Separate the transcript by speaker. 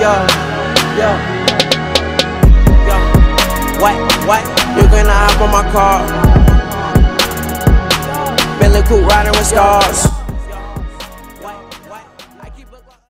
Speaker 1: What? You gonna hop on my car? Bentley coupe riding with stars.